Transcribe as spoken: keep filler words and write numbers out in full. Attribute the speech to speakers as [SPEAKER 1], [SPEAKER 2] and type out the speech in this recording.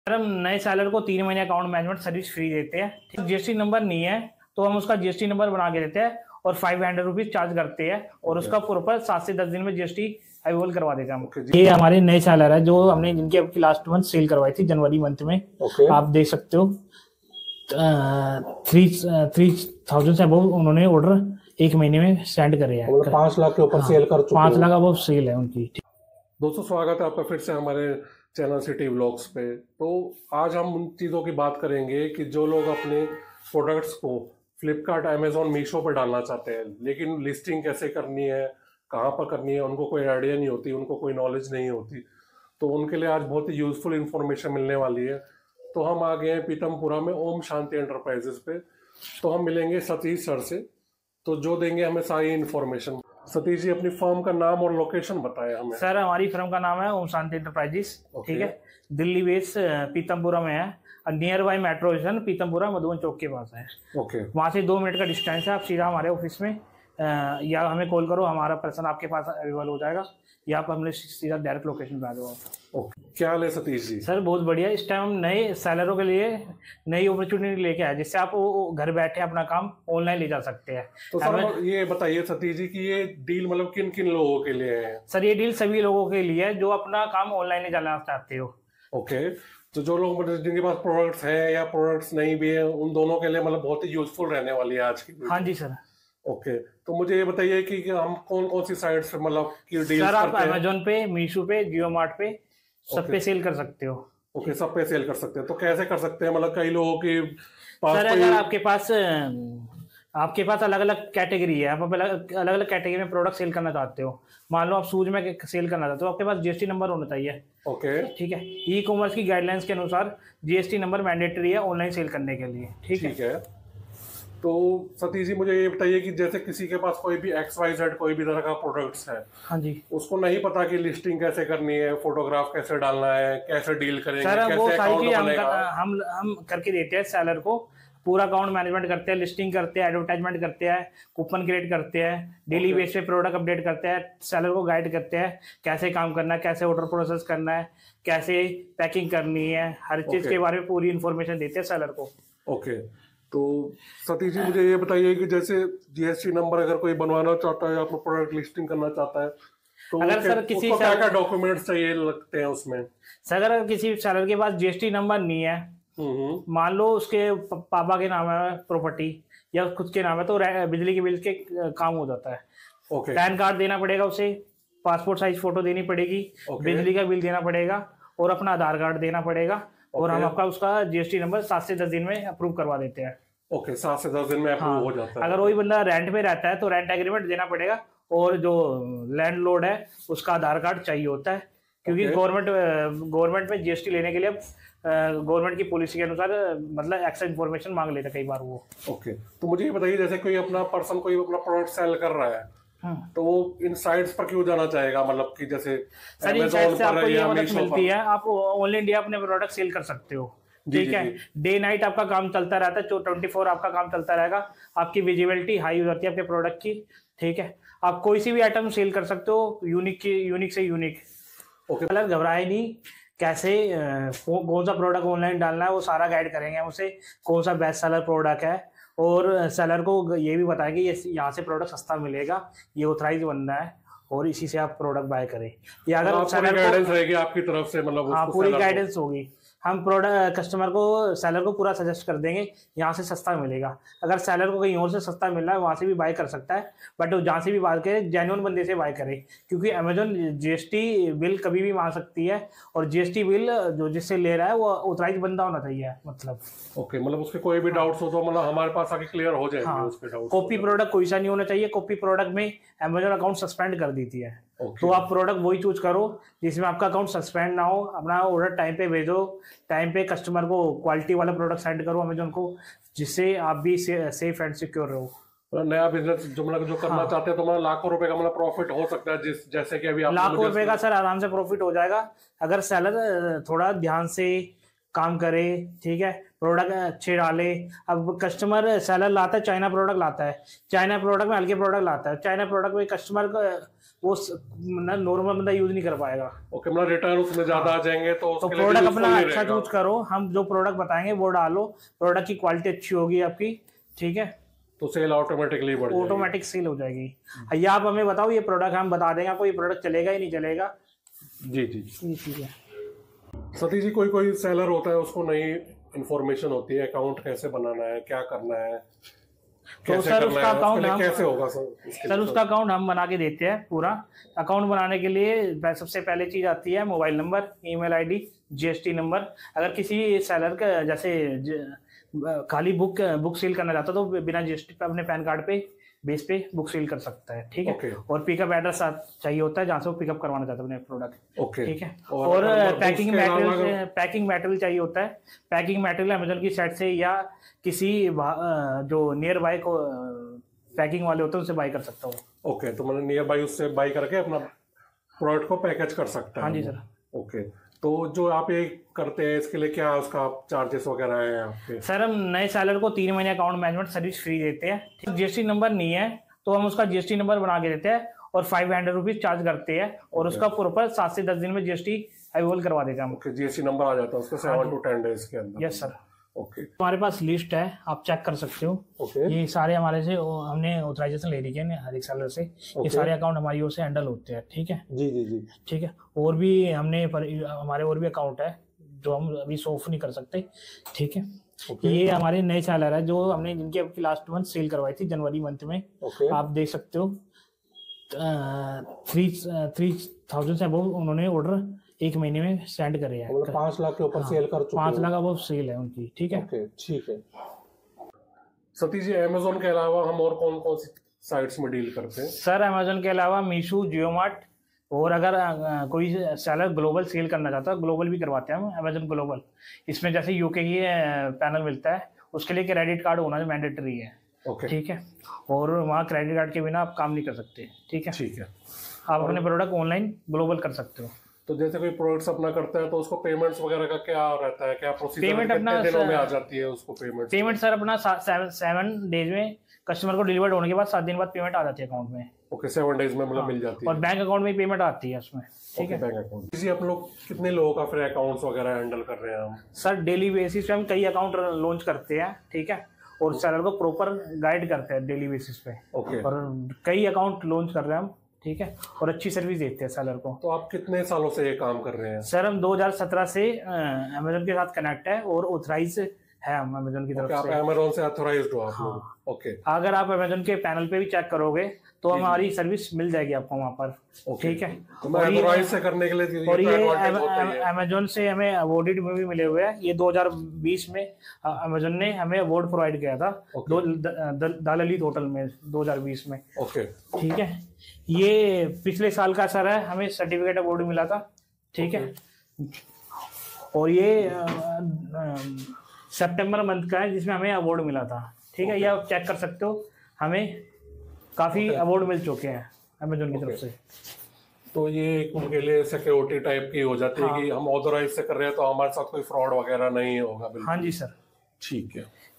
[SPEAKER 1] Sir हम नए seller को तीन महीने अकाउंट मैनेजमेंट सर्विस फ्री देते हैं। जीएसटी नंबर नहीं है तो हम उसका जीएसटी नंबर बना के देते हैं और फाइव हंड्रेड रुपीज चार्ज करते हैं और उसका प्रॉपर सात से दस दिन में जीएसटी अवेलेबल करवा देते हैं हम। ये हमारे नए सेलर है जो हमने जिनकी अभी लास्ट मंथ सेल करवाई थी जनवरी मंथ में। आप देख सकते हो थ्री थ्री थाउजेंड से अबव उन्होंने ऑर्डर एक महीने में सेंड करे हैं।
[SPEAKER 2] मतलब पांच लाख के ऊपर हाँ, सेल कर चुके
[SPEAKER 1] पांच लाख अबव सेल है उनकी।
[SPEAKER 2] दोस्तों स्वागत है आपका फिर से हमारे चैनल सिटी व्लॉग्स पे। तो आज हम उन चीज़ों की बात करेंगे कि जो लोग अपने प्रोडक्ट्स को फ्लिपकार्ट, अमेजोन, मीशो पर डालना चाहते हैं लेकिन लिस्टिंग कैसे करनी है, कहाँ पर करनी है, उनको कोई आइडिया नहीं होती, उनको कोई नॉलेज नहीं होती, तो उनके लिए आज बहुत ही यूजफुल इंफॉर्मेशन मिलने वाली है। तो हम आ गए हैं पीतमपुरा में ओम शांति एंटरप्राइजेस पे। तो हम मिलेंगे सतीश सर से, तो जो देंगे हमें सारी इन्फॉर्मेशन। सतीश जी अपनी फर्म का नाम और लोकेशन बताएं हमें।
[SPEAKER 1] सर हमारी फर्म का नाम है ओम शांति एंटरप्राइजेस, ठीक है। दिल्ली बेस पीतमपुरा में है, near by metro station Pitampura Madhuban Chowk के पास है।
[SPEAKER 2] ओके,
[SPEAKER 1] वहाँ से दो मिनट का डिस्टेंस है। आप सीधा हमारे ऑफिस में आ, या हमें कॉल करो, हमारा पर्सन आपके पास अवेलेबल हो जाएगा, या आप हमने सीधा डायरेक्ट लोकेशन पे आ जाओ।
[SPEAKER 2] ओके, क्या हाल है सतीश जी?
[SPEAKER 1] सर बहुत बढ़िया। इस टाइम हम नए सेलरों के लिए नई अपॉर्चुनिटी लेके आए जिससे आप वो घर बैठे अपना काम ऑनलाइन ले जा सकते हैं।
[SPEAKER 2] तो सर ये बताइए सतीश जी कि ये डील मतलब किन किन लोगों के लिए है?
[SPEAKER 1] सर ये डील सभी लोगों के लिए है जो अपना काम ऑनलाइन ले जाना चाहते हो।
[SPEAKER 2] ओके, तो जो लोग मतलब जिनके पास प्रोडक्ट्स हैं या प्रोडक्ट्स नहीं भी है उन दोनों के लिए मतलब बहुत ही यूजफुल रहने वाली है आज की।
[SPEAKER 1] हाँ जी सर।
[SPEAKER 2] ओके, तो मुझे ये बताइए कि हम कौन कौन सी साइट्स पे मतलब की डील
[SPEAKER 1] सर आप अमेजोन पे, मीशो पे, जियो मार्ट पे सब पे सेल कर सकते हो।
[SPEAKER 2] ओके, सब पे सेल कर सकते हैं। तो कैसे कर सकते हैं? मतलब कई लोगों की
[SPEAKER 1] सर अगर आपके पास आपके पास अलग अलग कैटेगरी है, आप अलग अलग कैटेगरी में प्रोडक्ट सेल करना चाहते हो, मान लो आप शूज में सेल करना चाहते हो, आपके पास जीएसटी नंबर होना चाहिए।
[SPEAKER 2] ओके,
[SPEAKER 1] ठीक है। ई कॉमर्स की गाइडलाइंस के अनुसार जीएसटी नंबर मैंडेटरी है ऑनलाइन सेल करने के लिए। ठीक है,
[SPEAKER 2] है। तो सतीश जी मुझे ये बताइए कि जैसे किसी के पास कोई भी एक्स वाई जेड कोई भी तरह का प्रोडक्ट्स है,
[SPEAKER 1] हाँ जी,
[SPEAKER 2] उसको नहीं पता कि लिस्टिंग कैसे करनी है, फोटोग्राफ कैसे डालना है, कैसे डील करेंगे,
[SPEAKER 1] सर
[SPEAKER 2] कैसे
[SPEAKER 1] वो सारी चीज हम,
[SPEAKER 2] हम
[SPEAKER 1] हम करके देते हैं सेलर को। पूरा अकाउंट मैनेजमेंट करते हैं, लिस्टिंग करते हैं, एडवर्टाइजमेंट करते हैं, कूपन क्रिएट करते हैं, डेली बेस पे प्रोडक्ट अपडेट करते हैं, सेलर को गाइड करते हैं कैसे काम करना है, कैसे ऑर्डर प्रोसेस करना है, कैसे पैकिंग करनी है, हर चीज के बारे में पूरी इन्फॉर्मेशन देते हैं सेलर को।
[SPEAKER 2] ओके, तो सतीश जी मुझे ये बताइए कि जैसे जीएसटी नंबर अगर कोई बनवाना चाहता है या अपना प्रोडक्ट लिस्टिंग करना चाहता है तो
[SPEAKER 1] अगर सर किसी
[SPEAKER 2] क्या क्या डॉक्यूमेंट्स चाहिए लगते हैं उसमें?
[SPEAKER 1] सर अगर किसी सेलर के पास जीएसटी नंबर नहीं है, मान लो उसके पापा के नाम है प्रॉपर्टी या खुद के नाम है, तो बिजली के बिल के काम हो जाता है।
[SPEAKER 2] ओके,
[SPEAKER 1] पैन कार्ड देना पड़ेगा उसे, पासपोर्ट साइज फोटो देनी पड़ेगी, बिजली का बिल देना पड़ेगा और अपना आधार कार्ड देना पड़ेगा और हम आपका उसका जीएसटी नंबर सात से दस दिन में अप्रूव करवा देते हैं।
[SPEAKER 2] ओके, सात से दस दिन में अप्रूव हो जाता है।
[SPEAKER 1] अगर वही बंदा रेंट पे रहता है तो रेंट एग्रीमेंट देना पड़ेगा और जो लैंडलॉर्ड है उसका आधार कार्ड चाहिए होता है, क्योंकि गवर्नमेंट गवर्नमेंट में जीएसटी लेने के लिए गवर्नमेंट की पॉलिसी के अनुसार मतलब एक्स्ट्रा इन्फॉर्मेशन मांग लेता है कई बार वो।
[SPEAKER 2] ओके, तो मुझे ये बताइए जैसे कोई अपना पर्सन कोई अपना प्रोडक्ट सेल कर रहा है तो वो इन साइट्स पर क्यों जाना चाहेगा? मतलब कि जैसे
[SPEAKER 1] सर इन साइट से आपको ये मदद मिलती है, आप ऑल इंडिया अपने प्रोडक्ट सेल कर सकते हो। ठीक है, डे नाइट आपका काम चलता रहता है, ट्वेंटी फोर आपका काम चलता रहेगा, आपकी विजिबिलिटी हाई हो जाती है आपके प्रोडक्ट की। ठीक है, आप कोई सी भी आइटम सेल कर सकते हो, यूनिक की यूनिक से यूनिक।
[SPEAKER 2] ओके,
[SPEAKER 1] कलर घबराए नहीं, कैसे कौन सा प्रोडक्ट ऑनलाइन डालना है वो सारा गाइड करेंगे हम उसे, कौन सा बेस्ट सेलर प्रोडक्ट है, और सेलर को ये भी बताएंगे ये यहाँ से प्रोडक्ट सस्ता मिलेगा, ये ऑथराइज बंदा है और इसी से आप प्रोडक्ट बाय करें। या अगर
[SPEAKER 2] पूरी गाइडेंस रहेगी आपकी तरफ से, मतलब
[SPEAKER 1] हाँ पूरी गाइडेंस होगी। हम प्रोडक्ट कस्टमर को सेलर को पूरा सजेस्ट कर देंगे यहाँ से सस्ता मिलेगा। अगर सेलर को कहीं और से सस्ता मिल रहा है वहाँ से भी बाय कर सकता है, बट जहाँ से भी बाय करे जेन्युइन बंदे से बाय करे, क्योंकि अमेजोन जीएसटी बिल कभी भी मांग सकती है और जीएसटी बिल जो जिससे ले रहा है वो ऑथराइज बंदा होना चाहिए। मतलब
[SPEAKER 2] ओके, मतलब उसके कोई भी डाउट्स हो तो मतलब हमारे पास आके क्लियर हो जाएंगे। हाँ, उसके डाउट्स।
[SPEAKER 1] कॉपी प्रोडक्ट कोई सा नहीं होना चाहिए। कॉपी प्रोडक्ट में अमेजोन अकाउंट सस्पेंड कर देती है। तो आप प्रोडक्ट वही चूज करो जिसमें आपका अकाउंट सस्पेंड ना हो, अपना ऑर्डर टाइम पे भेजो, टाइम पे कस्टमर को क्वालिटी वाला प्रोडक्ट सेंड करो अमेजोन को, जिससे आप भी सेफ एंड सिक्योर रहो।
[SPEAKER 2] नया बिजनेस जो मतलब जो करना हाँ। चाहते हैं तो मतलब लाखों रुपए का मतलब प्रॉफिट हो सकता है, जिस जैसे कि अभी आप
[SPEAKER 1] लाखों रुपए का सर आराम से प्रॉफिट हो जाएगा अगर सेलर थोड़ा ध्यान से काम करे, ठीक है, प्रोडक्ट अच्छे डाले। अब कस्टमर सेलर लाता है चाइना प्रोडक्ट लाता है, चाइना प्रोडक्ट में हल्के प्रोडक्ट लाता है, चाइना प्रोडक्ट में कस्टमर को वो नॉर्मल बंदा यूज नहीं कर पाएगा।
[SPEAKER 2] ओके, मतलब रिटर्न उसमें ज्यादा आ जाएंगे तो
[SPEAKER 1] तो प्रोडक्ट अपना अच्छा चूज करो, हम जो प्रोडक्ट बताएंगे वो डालो, प्रोडक्ट की क्वालिटी अच्छी होगी आपकी, ठीक है,
[SPEAKER 2] तो सेल ऑटोमेटिकली बढ़ जाएगी,
[SPEAKER 1] ऑटोमेटिक सेल हो जाएगी। ये आप हमें बताओ ये प्रोडक्ट हम बता देंगे आपको, ये प्रोडक्ट चलेगा ही नहीं चलेगा।
[SPEAKER 2] जी जी
[SPEAKER 1] ये चीज है
[SPEAKER 2] सतीश जी, कोई कोई सेलर होता है उसको नई इन्फॉर्मेशन होती है, अकाउंट कैसे बनाना है, क्या करना है,
[SPEAKER 1] तो सर उसका अकाउंट हम
[SPEAKER 2] कैसे होगा सर?
[SPEAKER 1] सर उसका अकाउंट हम बना के देते हैं पूरा। अकाउंट बनाने के लिए सबसे पहले चीज आती है mobile number, email ID, GST number. अगर किसी सेलर का जैसे खाली बुक बुक सेल करना चाहता तो बिना जीएसटी पे अपने पैन कार्ड पे बेस पे बुक सेल कर सकता है, ठीक है।
[SPEAKER 2] okay.
[SPEAKER 1] और पिकअप एड्रेस चाहिए होता है जहाँ से वो पिकअप करवाना चाहता है अपने प्रोडक्ट,
[SPEAKER 2] okay.
[SPEAKER 1] ठीक है।
[SPEAKER 2] और,
[SPEAKER 1] और पैकिंग मटेरियल पैकिंग मटेरियल चाहिए होता है। पैकिंग मटेरियल अमेजोन की साइट से या किसी जो नियर बाय को पैकिंग वाले होते हैं उससे बाय कर सकता हूँ।
[SPEAKER 2] ओके okay, तो मतलब नियर बाय उससे बाय करके अपना प्रोडक्ट को पैकेज कर सकता है।
[SPEAKER 1] हाँ जी सर।
[SPEAKER 2] Okay okay. तो जो आप ये करते हैं इसके लिए क्या उसका चार्जेस वगैरह है आपके?
[SPEAKER 1] सर हम नए सेलर को तीन महीने अकाउंट मैनेजमेंट सर्विस फ्री देते हैं। जीएसटी नंबर नहीं है तो हम उसका जीएसटी नंबर बना के देते हैं और फाइव हंड्रेड रुपीज चार्ज करते हैं और उसका प्रॉपर सात से दस दिन में जीएसटी अवेलेबल करवा देते हैं हम।
[SPEAKER 2] ओके, जीएसटी नंबर आ जाता है उसका सेवन टू टेन डेज के अंदर।
[SPEAKER 1] Yes sir.
[SPEAKER 2] ओके,
[SPEAKER 1] हमारे पास लिस्ट है, आप चेक कर सकते हो।
[SPEAKER 2] ओके,
[SPEAKER 1] ये सारे हमारे से हमने ऑथराइजेशन ले रखी है हर एक सेलर से। ये सारे अकाउंट हमारी ओर से हैंडल होते हैं, ठीक है।
[SPEAKER 2] जी जी जी
[SPEAKER 1] ठीक है। और भी हमने पर, हमारे और भी अकाउंट है जो हम अभी शो ऑफ नहीं कर सकते, ठीक है।
[SPEAKER 2] okay.
[SPEAKER 1] ये हमारे नए सेलर है जो हमने जिनकी अभी लास्ट मंथ सेल करवाई थी जनवरी मंथ में।
[SPEAKER 2] okay.
[SPEAKER 1] आप देख सकते हो थ्री थ्री थाउजेंड से अबव उन्होंने ऑर्डर एक महीने में सेंड करे हैं।
[SPEAKER 2] मतलब पांच लाख के ऊपर हाँ, सेल कर चुके हैं।
[SPEAKER 1] पांच लाख अबव सेल है उनकी, ठीक है।
[SPEAKER 2] ओके, ठीक है। सतीश जी, अमेजोन के अलावा हम और कौन कौन सी साइट्स में डील करते हैं? सर
[SPEAKER 1] अमेजोन के अलावा मीशो, जियो मार्ट, और अगर आ, कोई सेलर ग्लोबल सेल करना चाहता है ग्लोबल भी करवाते हैं हम अमेजोन ग्लोबल। इसमें जैसे यूके की पैनल मिलता है उसके लिए क्रेडिट कार्ड होना मैंडेटरी है,
[SPEAKER 2] ओके,
[SPEAKER 1] ठीक है। और वहाँ क्रेडिट कार्ड के बिना आप काम नहीं कर सकते, ठीक है।
[SPEAKER 2] ठीक है।
[SPEAKER 1] आप अपने प्रोडक्ट ऑनलाइन ग्लोबल कर सकते हो।
[SPEAKER 2] तो जैसे कोई प्रोडक्ट्स अपना करता है तो उसको पेमेंट्स वगैरह का क्या रहता है, क्या प्रोसीजर?
[SPEAKER 1] पेमेंट अपना
[SPEAKER 2] दिनों में आ जाती है उसको पेमेंट?
[SPEAKER 1] पेमेंट सर अपना सेवन सेवन डेज में कस्टमर को डिलीवर्ड होने के बाद सात दिन बाद पेमेंट आ जाती है अकाउंट में।
[SPEAKER 2] ओके, सेवन डेज में मतलब हाँ, मिल जाती है।
[SPEAKER 1] और बैंक अकाउंट में पेमेंट आती है उसमें, ठीक है।
[SPEAKER 2] Bank account. जी, आप लोग कितने लोगों का फिर अकाउंट्स वगैरह हैंडल कर रहे हैं हम?
[SPEAKER 1] सर डेली बेसिस पे हम कई अकाउंट लॉन्च करते हैं, ठीक है। और सेलर को प्रॉपर गाइड करते हैं डेली बेसिस पे।
[SPEAKER 2] ओके।
[SPEAKER 1] और कई अकाउंट लॉन्च कर रहे हैं हम, ठीक है। और अच्छी सर्विस देते हैं सेलर को।
[SPEAKER 2] तो आप कितने सालों से ये काम कर रहे हैं?
[SPEAKER 1] सर हम दो हज़ार सत्रह से अमेजोन के साथ कनेक्ट है और ऑथराइज है हम अमेजोन की तरफ
[SPEAKER 2] okay,
[SPEAKER 1] से।
[SPEAKER 2] आप अमेजोन से ऑथराइज्ड हो आप
[SPEAKER 1] हाँ।
[SPEAKER 2] लोग? ओके।
[SPEAKER 1] अगर आप अमेजोन के पैनल पे भी चेक करोगे तो हमारी सर्विस मिल जाएगी आपको वहाँ पर, ठीक है।
[SPEAKER 2] तो मैं ऑथराइज से करने के लिए
[SPEAKER 1] और ये अमेजोन से हमें अवार्डेड में भी मिले हुए हैं। ये दो हज़ार बीस में अमेजोन ने हमें अवार्ड प्रोवाइड किया था दो द ललित होटल में दो हज़ार बीस में,
[SPEAKER 2] ओके,
[SPEAKER 1] ठीक है। ये पिछले साल का सर है, हमें सर्टिफिकेट अवार्ड मिला था, ठीक है। और ये सितंबर मंथ का है जिसमें हमें अवार्ड मिला था, ठीक है। ये आप चेक कर सकते हो, हमें काफ़ी अवार्ड मिल चुके हैं अमेजोन की तरफ से।
[SPEAKER 2] तो ये उनके लिए सिक्योरिटी टाइप की हो जाती है कि हम ऑथराइज से कर रहे हैं तो हमारे साथ कोई फ्रॉड वगैरह नहीं होगा?
[SPEAKER 1] हाँ जी सर।
[SPEAKER 2] ठीक है।